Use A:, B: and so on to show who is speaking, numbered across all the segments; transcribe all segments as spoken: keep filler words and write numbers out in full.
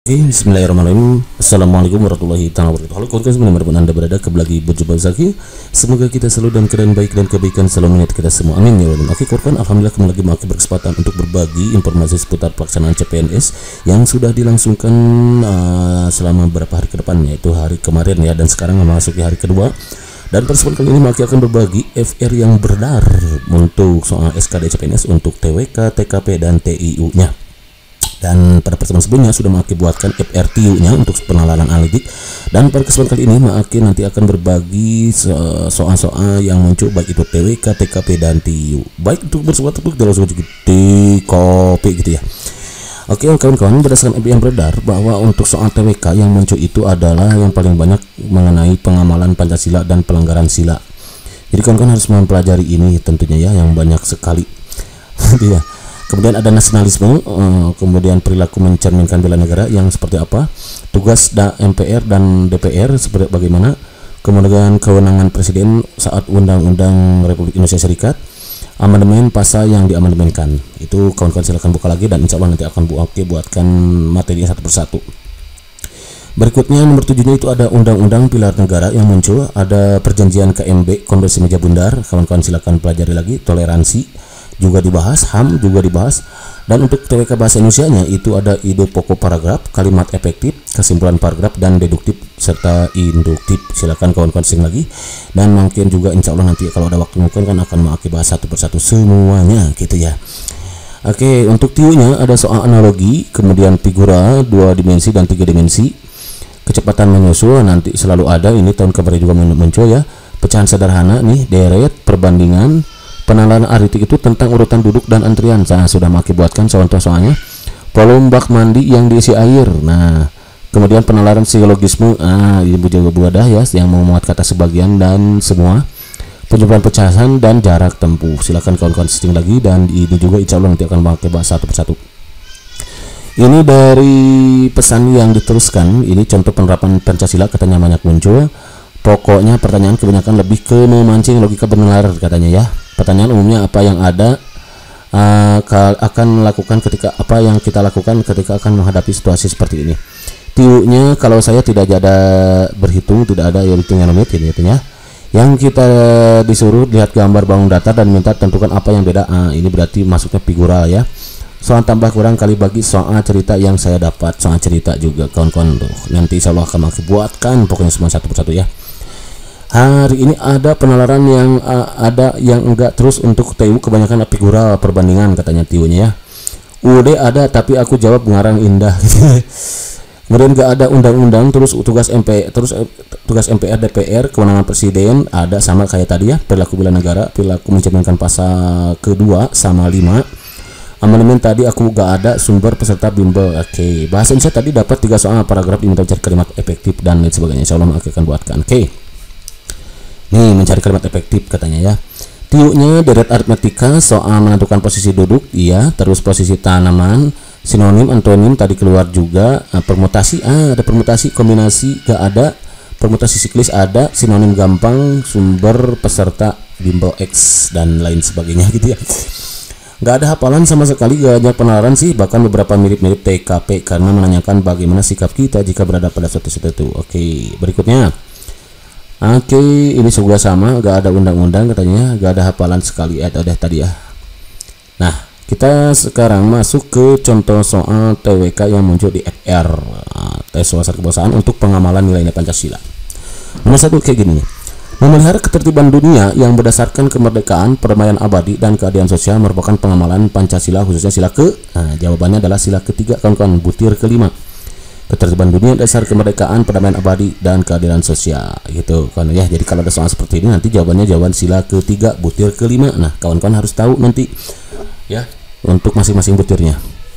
A: Oke, bismillahirrahmanirrahim. Assalamualaikum warahmatullahi wabarakatuh. Halo kawan-kawan, dimanapun anda berada, kembali lagi berjumpa Zaki. Semoga kita selalu dalam keadaan baik dan kebaikan selalu menyertai kita semua. Amin ya Allah. Oke kawan-kawan, alhamdulillah kembali lagi memakai berkesempatan untuk berbagi informasi seputar pelaksanaan C P N S yang sudah dilangsungkan uh, selama beberapa hari ke depan, yaitu hari kemarin ya, dan sekarang memasuki hari kedua. Dan pada kesempatan kali ini Maki akan berbagi F R yang beredar untuk soal S K D C P N S untuk T W K, T K P, dan T I U-nya. Dan pada pertemuan sebelumnya sudah Maki buatkan F R T U-nya untuk penalaran analitik. Dan pada kesempatan kali ini Maki nanti akan berbagi soal-soal yang muncul baik itu T W K, T K P, dan T I U. Baik, untuk bersuara tepuk dalam suatu di kopi gitu ya. Oke kawan-kawan, berdasarkan F R yang beredar bahwa untuk soal T W K yang muncul itu adalah yang paling banyak mengenai pengamalan Pancasila dan pelanggaran sila. Jadi kawan-kawan harus mempelajari ini tentunya ya, yang banyak sekali. Dia. Kemudian ada nasionalisme, uh, kemudian perilaku mencerminkan bela negara yang seperti apa, tugas da M P R dan D P R seperti bagaimana, kemudian kewenangan presiden saat Undang-Undang Republik Indonesia Serikat, amandemen pasal yang diamandemenkan. Itu kawan-kawan silahkan buka lagi, dan insya Allah nanti akan buat buatkan materinya satu persatu. Berikutnya nomor tujuhnya itu ada Undang-Undang Pilar Negara yang muncul, ada perjanjian K M B Konvensi Meja Bundar, kawan-kawan silakan pelajari lagi, toleransi juga dibahas, H A M juga dibahas. Dan untuk T W K bahasa Indonesianya itu ada ide pokok paragraf, kalimat efektif, kesimpulan paragraf, dan deduktif serta induktif. Silakan kawan-kawan sing lagi, dan mungkin juga insya Allah nanti kalau ada waktu mungkin kan akan Maki bahas satu persatu semuanya gitu ya. Oke, untuk T I U-nya ada soal analogi, kemudian figura dua dimensi dan tiga dimensi, kecepatan menyusul nanti selalu ada, ini tahun kemarin juga muncul ya. Pecahan sederhana nih, deret, perbandingan, penalaran aritmetik itu tentang urutan duduk dan antrian. Saya sudah Maki buatkan contoh soalnya. Volume bak mandi yang diisi air. Nah, kemudian penalaran silogisme. Ah, ini juga buadah ya, yang memuat kata sebagian dan semua. Penjumlahan pecahan dan jarak tempuh. Silakan kawan-kawan setting lagi, dan ini juga insya Allah nanti akan Maki bahas satu persatu. Ini dari pesan yang diteruskan. Ini contoh penerapan Pancasila, katanya banyak muncul. Pokoknya pertanyaan kebanyakan lebih ke memancing logika benar katanya ya. Pertanyaan umumnya apa yang ada uh, akan melakukan ketika apa yang kita lakukan ketika akan menghadapi situasi seperti ini. T I U-nya kalau saya tidak ada berhitung, tidak ada ya hitungnya nomit ini ya. Yang kita disuruh lihat gambar bangun datar dan minta tentukan apa yang beda. Ah, ini berarti masuknya figural ya. Soal tambah kurang kali bagi soal cerita yang saya dapat, soal cerita juga kawan-kawan tuh. Nanti insya Allah akan Maki buatkan pokoknya semua satu persatu ya. Hari ini ada penalaran yang uh, ada yang enggak terus untuk T I U kebanyakan figural perbandingan katanya T I U-nya ya. U D ada tapi aku jawab ngarang indah. Kemudian enggak ada undang-undang, terus tugas M P terus eh, tugas M P R D P R, kewenangan presiden ada sama kayak tadi ya, perilaku bela negara, perilaku mencerminkan pasal kedua sama lima. Amandemen tadi aku gak ada sumber peserta bimbel. Oke, okay. Bahasa Indonesia tadi dapat tiga soal paragraf, diminta mencari kalimat efektif dan lain sebagainya. Insya Allah akan buatkan. Oke. Okay. Nih, mencari kalimat efektif katanya ya. T I U-nya deret aritmetika, soal menentukan posisi duduk, iya, terus posisi tanaman, sinonim, antonim tadi keluar juga, nah, permutasi, ah, ada permutasi, kombinasi gak ada, permutasi siklis ada, sinonim gampang, sumber peserta bimbel X dan lain sebagainya gitu ya. Gak ada hafalan sama sekali, gak ada penalaran sih, bahkan beberapa mirip-mirip T K P karena menanyakan bagaimana sikap kita jika berada pada suatu situ. Oke, berikutnya. Oke, ini juga sama, gak ada undang-undang katanya, gak ada hafalan sekali, eh, udah tadi ya. Nah, kita sekarang masuk ke contoh soal T W K yang muncul di F R, tes wawasan kebangsaan untuk pengamalan nilai-nilai Pancasila. Nomor satu kayak gini, memelihara ketertiban dunia yang berdasarkan kemerdekaan, perdamaian abadi, dan keadilan sosial merupakan pengamalan Pancasila, khususnya sila ke. Nah, jawabannya adalah sila ketiga kawan-kawan, butir kelima. Ketertiban dunia dasar kemerdekaan, perdamaian abadi, dan keadilan sosial gitu kan ya. Jadi kalau ada soal seperti ini nanti jawabannya jawaban sila ketiga butir kelima. Nah, kawan-kawan harus tahu nanti ya untuk masing-masing butirnya.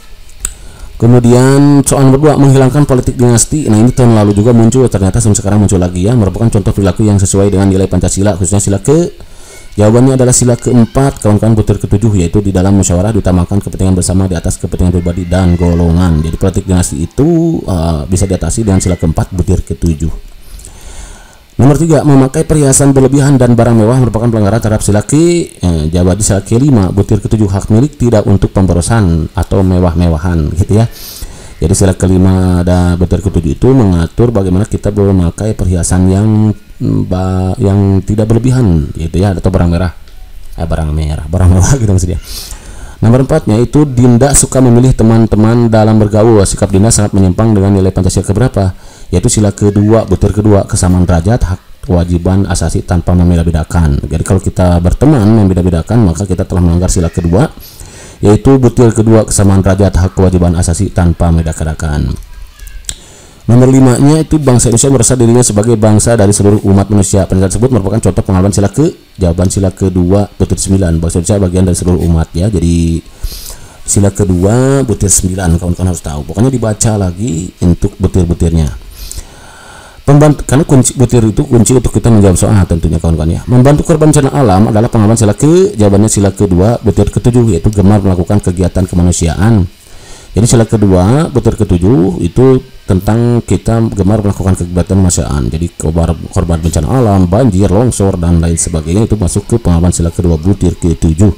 A: Kemudian soal nomor dua, menghilangkan politik dinasti. Nah, ini tahun lalu juga muncul, ternyata sampai sekarang muncul lagi ya, merupakan contoh perilaku yang sesuai dengan nilai Pancasila, khususnya sila ke. Jawabannya adalah sila keempat kawan-kawan, butir ketujuh, yaitu di dalam musyawarah diutamakan kepentingan bersama di atas kepentingan pribadi dan golongan. Jadi politik dinasti itu uh, bisa diatasi dengan sila keempat butir ketujuh. Nomor tiga, memakai perhiasan berlebihan dan barang mewah merupakan pelanggaran terhadap sila ke. Eh, jawaban di sila kelima butir ketujuh, hak milik tidak untuk pemborosan atau mewah-mewahan gitu ya. Jadi sila kelima dan butir ketujuh itu mengatur bagaimana kita memakai perhiasan yang yang tidak berlebihan, gitu ya, atau barang merah, eh, barang merah, barang mewah gitu maksudnya. Nomor empatnya itu Dinda suka memilih teman-teman dalam bergaul. Sikap Dinda sangat menyimpang dengan nilai Pancasila keberapa? Yaitu sila kedua, butir kedua, kesamaan derajat, hak kewajiban asasi tanpa membeda-bedakan. Jadi kalau kita berteman membeda-bedakan, maka kita telah melanggar sila kedua, yaitu butir kedua, kesamaan derajat, hak kewajiban asasi tanpa membeda-bedakan. Nomor lima nya itu bangsa Indonesia merasa dirinya sebagai bangsa dari seluruh umat manusia. Pernyataan tersebut merupakan contoh pengalaman sila ke jawaban sila kedua butir sembilan. Bangsa Indonesia bagian dari seluruh umat ya. Jadi sila kedua butir sembilan kawan-kawan harus tahu. Pokoknya dibaca lagi untuk butir-butirnya. Pembantu, karena kunci butir itu kunci untuk kita menjawab soal tentunya kawan-kawan ya. Membantu korban bencana alam adalah pengalaman sila ke, jawabannya sila kedua butir ketujuh, yaitu gemar melakukan kegiatan kemanusiaan. Jadi sila kedua butir ketujuh itu tentang kita gemar melakukan kegiatan kemanusiaan. Jadi korban, korban bencana alam, banjir, longsor dan lain sebagainya itu masuk ke pengalaman sila kedua butir ketujuh.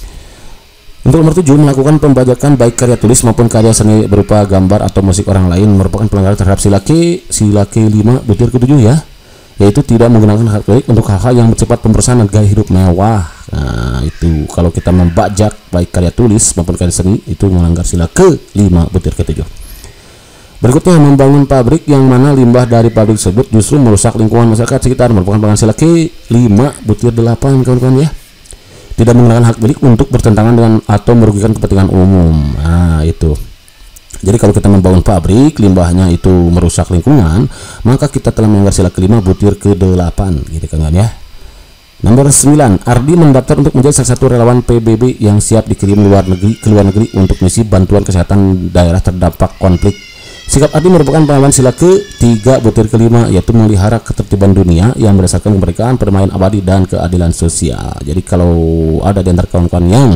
A: Untuk nomor tujuh, melakukan pembajakan baik karya tulis maupun karya seni berupa gambar atau musik orang lain merupakan pelanggaran terhadap sila ke, sila ke lima butir ketujuh ya, yaitu tidak menggunakan hak pilih untuk hal-hal yang bersifat pembersihan dan gaya hidup mewah. Nah itu kalau kita membajak baik karya tulis maupun karya seni itu melanggar sila ke lima butir ketujuh. Berikutnya, membangun pabrik yang mana limbah dari pabrik tersebut justru merusak lingkungan masyarakat sekitar merupakan pelanggaran sila ke lima butir delapan kawan-kawan ya. Tidak menggunakan hak milik untuk bertentangan dengan atau merugikan kepentingan umum. Nah itu. Jadi kalau kita membangun pabrik, limbahnya itu merusak lingkungan, maka kita telah melanggar sila kelima butir ke delapan, gitu kan ya. Nomor sembilan, Ardi mendaftar untuk menjadi salah satu relawan P B B yang siap dikirim luar negeri ke luar negeri untuk misi bantuan kesehatan daerah terdampak konflik. Sikap Ardi merupakan pahlawan sila ke tiga butir kelima, yaitu memelihara ketertiban dunia yang berdasarkan kemerdekaan, perdamaian abadi dan keadilan sosial. Jadi kalau ada di antara kawan-kawan yang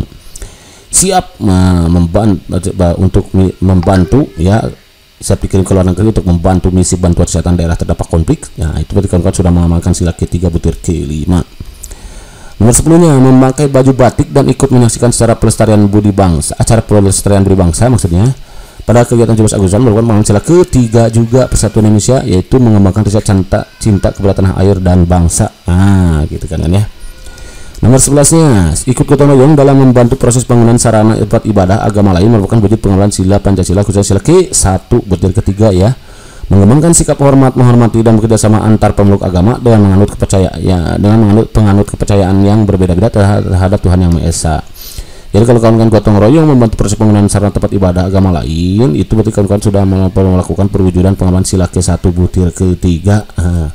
A: siap uh, membantu untuk membantu ya, siap dikirim ke luar negeri untuk membantu misi bantuan kesehatan daerah terdampak konflik, ya itu berarti kawan-kawan sudah mengamalkan sila ke tiga butir kelima. Nomor sepuluh-nya, memakai baju batik dan ikut menyaksikan secara pelestarian budi bangsa, acara pelestarian budi bangsa maksudnya. Pada kegiatan tujuh belas Agustusan merupakan pengalaman sila ketiga juga Persatuan Indonesia, yaitu mengembangkan riset cinta, cinta kepada tanah air dan bangsa. Nah, gitu kan ya. Nomor sebelas-nya, ikut gotong royong dalam membantu proses bangunan sarana tempat ibadah agama lain merupakan wujud pengamalan sila Pancasila khususnya sila ke satu butir ketiga ya. Mengembangkan sikap hormat, menghormati dan bekerjasama antar pemeluk agama dengan menganut kepercayaan ya, dengan menganut penganut kepercayaan yang berbeda-beda terhadap Tuhan Yang Maha Esa. Jadi kalau kawan-kawan gotong royong membantu proses pembangunan sarana tempat ibadah agama lain, itu berarti kawan-kawan sudah melakukan perwujudan pengalaman sila ke satu butir ketiga. Nah.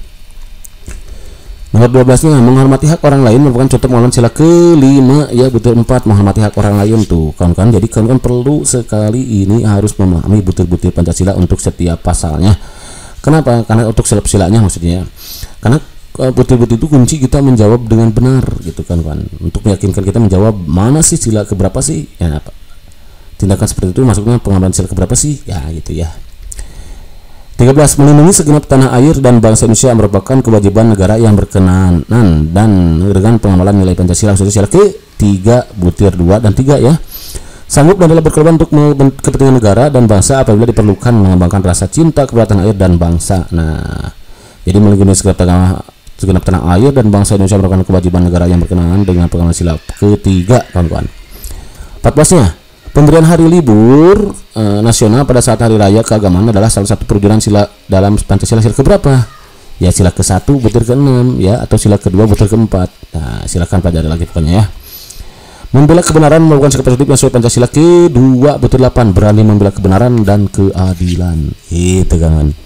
A: Nomor dua belas-nya, menghormati hak orang lain merupakan contoh pengalaman sila kelima ya, butir empat, menghormati hak orang lain tuh kawan-kawan. Jadi kawan-kawan perlu sekali ini harus memahami butir-butir Pancasila untuk setiap pasalnya. Kenapa? Karena untuk setiap silanya maksudnya. Karena butir-butir itu kunci kita menjawab dengan benar gitu kan kan, untuk meyakinkan kita menjawab mana sih sila keberapa sih ya, apa tindakan seperti itu masuknya pengamalan sila keberapa sih ya gitu ya. Tiga belas, melindungi segenap tanah air dan bangsa Indonesia merupakan kewajiban negara yang berkenan dan dengan pengamalan nilai Pancasila khususnya sila ke tiga butir dua dan tiga ya. Sanggup dan rela berkorban untuk kepentingan negara dan bangsa apabila diperlukan mengembangkan rasa cinta kepada tanah air dan bangsa. Nah, jadi melindungi segenap tanah segenap tanah air dan bangsa Indonesia merupakan kewajiban negara yang berkenaan dengan pengamalan sila ketiga kawan-kawan. empat belas-nya, pemberian hari libur e, nasional pada saat hari raya keagamaan adalah salah satu perwujudan sila dalam Pancasila sila keberapa? Ya sila ke satu butir ke enam ya, atau sila kedua butir keempat. Nah, silakan pelajari lagi pokoknya ya. Membela kebenaran merupakan sikap positif yang sesuai Pancasila ke dua butir delapan, berani membela kebenaran dan keadilan. Itu kawan.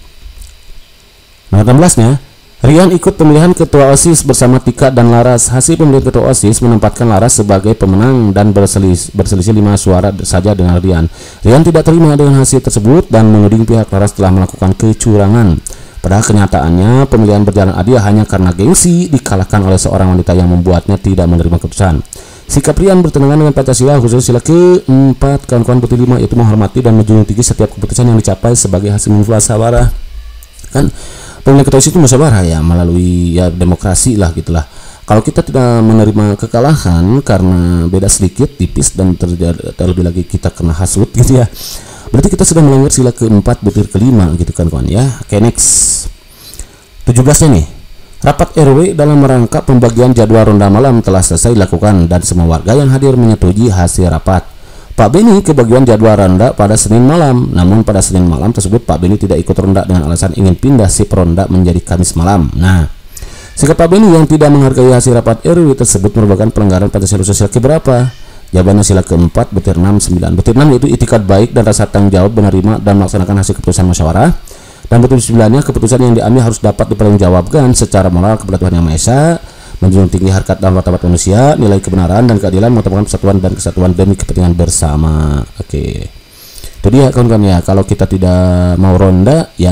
A: Nomor enam belas-nya, Rian ikut pemilihan ketua OSIS bersama Tika dan Laras. Hasil pemilihan ketua OSIS menempatkan Laras sebagai pemenang dan berselisih, berselisih lima suara saja dengan Rian. Rian tidak terima dengan hasil tersebut dan menuding pihak Laras telah melakukan kecurangan. Padahal kenyataannya pemilihan berjalan adil hanya karena gengsi dikalahkan oleh seorang wanita yang membuatnya tidak menerima keputusan. Sikap Rian bertentangan dengan Pancasila khususnya sila keempat kawan-kawan butir lima, yaitu menghormati dan menjunjung tinggi setiap keputusan yang dicapai sebagai hasil musyawarah. Kan pemilihan ketua OSIS itu musyawarah ya, melalui ya demokrasi lah gitulah. Kalau kita tidak menerima kekalahan karena beda sedikit tipis dan terjadi terlebih lagi kita kena hasut gitu ya, Berarti kita sudah melanggar sila keempat butir kelima gitu kan kawan ya. Oke, next. tujuh belas nya nih. Rapat R W dalam rangka pembagian jadwal ronda malam telah selesai dilakukan dan semua warga yang hadir menyetujui hasil rapat. Pak Beni kebagian jadwal ronda pada Senin malam. Namun pada Senin malam tersebut Pak Beni tidak ikut ronda dengan alasan ingin pindah sip ronda menjadi Kamis malam. Nah, sikap Pak Beni yang tidak menghargai hasil rapat R W tersebut merupakan pelanggaran Pancasila sila keberapa? Jawabannya sila keempat butir enam sembilan. Butir enam yaitu itikad baik dan rasa tanggung jawab menerima dan melaksanakan hasil keputusan musyawarah. Dan butir sembilan nya keputusan yang diambil harus dapat dipertanggungjawabkan secara moral kepada Tuhan Yang Maha Esa, menjunjung tinggi harkat dan martabat manusia, nilai kebenaran dan keadilan, mengutamakan persatuan dan kesatuan demi kepentingan bersama. Oke, itu dia kawan-kawan ya. Kalau kita tidak mau ronda ya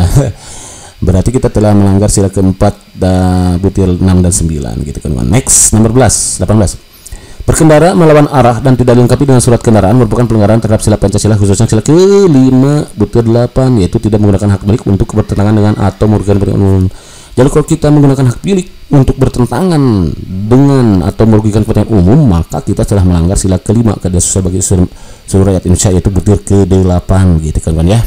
A: berarti kita telah melanggar sila keempat dan butir enam dan sembilan gitu kan. Next, nomor belas, delapan belas. Berkendara melawan arah dan tidak dilengkapi dengan surat kendaraan merupakan pelanggaran terhadap sila Pancasila, khususnya sila kelima butir delapan, yaitu tidak menggunakan hak milik untuk bertentangan dengan atau merugikan kepentingan umum. Jadi kalau kita menggunakan hak milik untuk bertentangan dengan atau merugikan kepentingan umum, maka kita telah melanggar sila kelima keadilan sosial bagi seluruh, seluruh rakyat Indonesia, yaitu butir ke delapan gitu kan ya.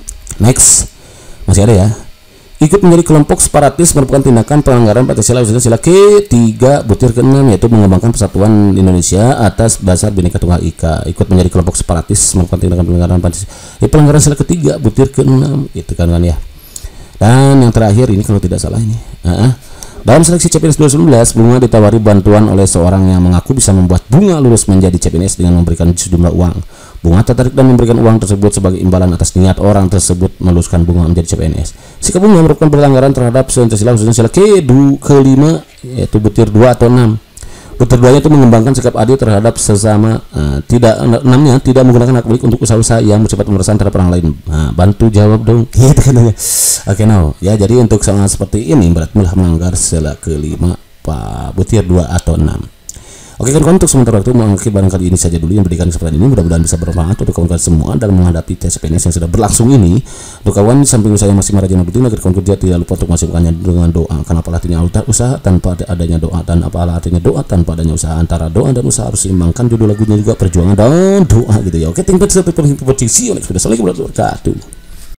A: Next, masih ada ya. Ikut menjadi kelompok separatis merupakan tindakan pelanggaran Pancasila khususnya sila ketiga butir keenam, yaitu mengembangkan persatuan Indonesia atas dasar Bhinneka Tunggal Ika. Ikut menjadi kelompok separatis merupakan tindakan pelanggaran Pancasila, ya, pelanggaran sila ketiga butir keenam gitu kan kan ya. Dan yang terakhir ini kalau tidak salah ini, uh-uh. dalam seleksi C P N S dua ribu sembilan belas, Bunga ditawari bantuan oleh seorang yang mengaku bisa membuat Bunga lulus menjadi C P N S dengan memberikan sejumlah uang. Bunga tertarik dan memberikan uang tersebut sebagai imbalan atas niat orang tersebut meluluskan Bunga menjadi C P N S. Sikap Bunga merupakan pelanggaran terhadap Pancasila khususnya sila kedu kelima, yaitu butir dua atau enam. Butir dua itu mengembangkan sikap adil terhadap sesama, uh, tidak enamnya tidak menggunakan hak milik untuk usaha-usaha yang bersifat pemerasan terhadap orang lain. Nah, bantu jawab dong gitu katanya. Oke, now ya, jadi untuk sama seperti ini berarti telah melanggar sila kelima Pak butir dua atau enam. Oke kawan-kawan, untuk sementara waktu mengakhiri barangkali ini saja dulu yang berikan kesempatan ini, mudah-mudahan bisa bermanfaat untuk kawan-kawan semua dalam menghadapi tes C P N S yang sudah berlangsung ini. Untuk kawan samping saya masih Marajan Abdul, agar kawan kerja tidak lupa untuk masukkannya dengan doa, karena apa artinya usaha tanpa adanya doa, dan apa artinya doa tanpa adanya usaha. Antara doa dan usaha harus seimbangkan. Judul lagunya juga perjuangan dan doa gitu ya. Oke, tinggal satu posisi. Assalamualaikum warahmatullahi wabarakatuh.